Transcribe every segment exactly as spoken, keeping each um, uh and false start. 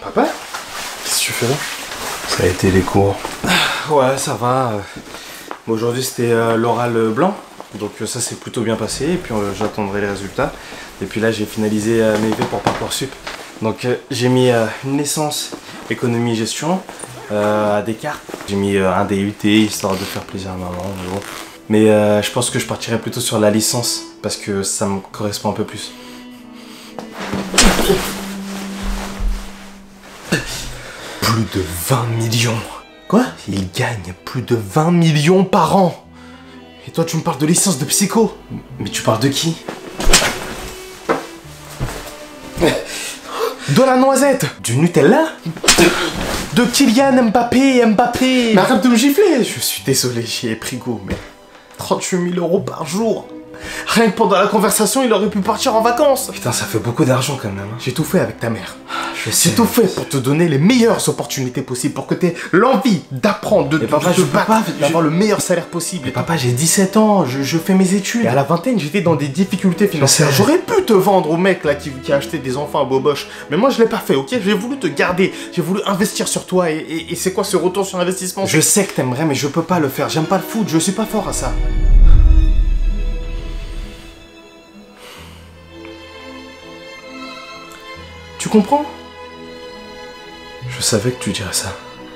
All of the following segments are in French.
Papa? Qu'est-ce que tu fais là? Ça a été les cours. Ouais, ça va. Bon, aujourd'hui, c'était euh, l'oral blanc. Donc euh, ça s'est plutôt bien passé. Et puis euh, j'attendrai les résultats. Et puis là, j'ai finalisé euh, mes vœux pour Parcoursup. Donc euh, j'ai mis euh, une licence économie gestion euh, à Descartes. J'ai mis euh, un D U T histoire de faire plaisir à maman. Mais, bon. mais euh, je pense que je partirai plutôt sur la licence parce que ça me correspond un peu plus. Plus de vingt millions. Quoi? Il gagne plus de vingt millions par an. Et toi, tu me parles de licence de psycho? Mais tu parles de qui? De la noisette. Du Nutella. De Kylian Mbappé, Mbappé. Mais arrête de me gifler. Je suis désolé, j'y ai pris goût, mais trente-huit mille euros par jour. Rien que pendant la conversation, il aurait pu partir en vacances. Putain, ça fait beaucoup d'argent quand même. Hein. J'ai tout fait avec ta mère. J'ai tout fait pour te donner les meilleures opportunités possibles, pour que tu aies l'envie d'apprendre, de, de, papa, de te battre, d'avoir je... le meilleur salaire possible. Mais papa, j'ai dix-sept ans, je, je fais mes études. Et à la vingtaine, j'étais dans des difficultés financières. J'aurais pu te vendre au mec là qui, qui a acheté des enfants à Boboche. Mais moi, je l'ai pas fait, ok? J'ai voulu te garder, j'ai voulu investir sur toi. Et, et, et c'est quoi ce retour sur investissement? Je sais que t'aimerais, mais je peux pas le faire. J'aime pas le foot, je suis pas fort à ça. Tu comprends? Je savais que tu dirais ça.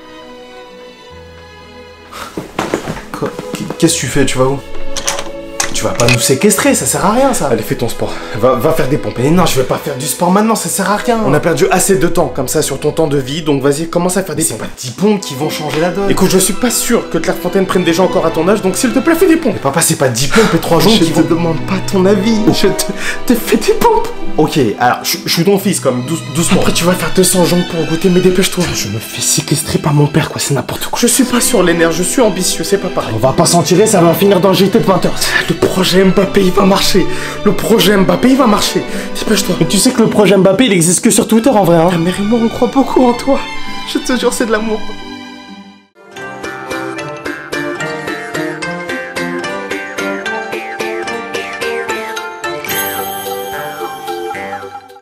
Qu'est-ce que tu fais? Tu vas où? Tu vas pas nous séquestrer, ça sert à rien ça. Allez, fais ton sport. Va, va faire des pompes. Mais non, je vais pas faire du sport maintenant, ça sert à rien. On a perdu assez de temps comme ça sur ton temps de vie, donc vas-y, commence à faire des pompes. C'est pas dix pompes qui vont changer la donne. Écoute, je suis pas sûr que Clairefontaine prenne des gens encore à ton âge, donc s'il te plaît, fais des pompes. Mais papa, c'est pas dix pompes et trois jours qui vont... Je te demande pas ton avis. Je te... T'es fait des pompes. Ok, alors, je, je suis ton fils, comme douce, doucement. Après, tu vas faire deux cents jambes pour goûter, mais dépêche-toi. Je me fais séquestrer par mon père, quoi, c'est n'importe quoi. Je suis pas sur les nerfs, je suis ambitieux, c'est pas pareil. On va pas s'en tirer, ça va finir dans le J T de vingt heures. Le projet Mbappé, il va marcher. Le projet Mbappé, il va marcher. Dépêche-toi. Mais tu sais que le projet Mbappé, il existe que sur Twitter, en vrai, hein. Ta mère et moi, on croit beaucoup en toi. Je te jure, c'est de l'amour.